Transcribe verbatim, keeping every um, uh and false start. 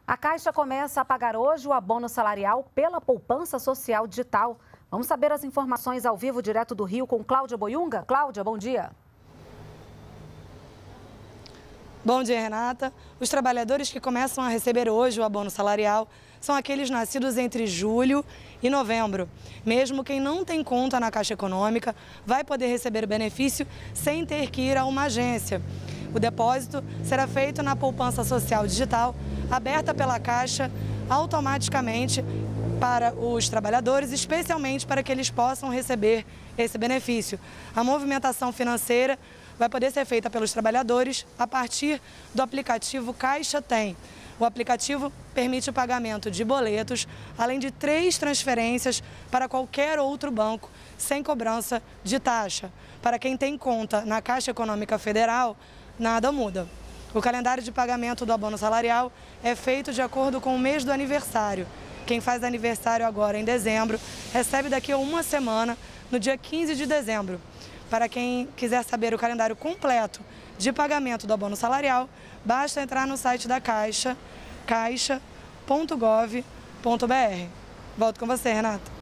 A Caixa começa a pagar hoje o abono salarial pela poupança social digital. Vamos saber as informações ao vivo, direto do Rio, com Cláudia Boiunga. Cláudia, bom dia. Bom dia, Renata. Os trabalhadores que começam a receber hoje o abono salarial são aqueles nascidos entre julho e novembro. Mesmo quem não tem conta na Caixa Econômica vai poder receber o benefício sem ter que ir a uma agência. O depósito será feito na poupança social digital, aberta pela Caixa automaticamente para os trabalhadores, especialmente para que eles possam receber esse benefício. A movimentação financeira vai poder ser feita pelos trabalhadores a partir do aplicativo Caixa Tem. O aplicativo permite o pagamento de boletos, além de três transferências para qualquer outro banco, sem cobrança de taxa. Para quem tem conta na Caixa Econômica Federal, nada muda. O calendário de pagamento do abono salarial é feito de acordo com o mês do aniversário. Quem faz aniversário agora em dezembro, recebe daqui a uma semana, no dia quinze de dezembro. Para quem quiser saber o calendário completo de pagamento do abono salarial, basta entrar no site da Caixa, caixa ponto gov ponto br. Volto com você, Renata.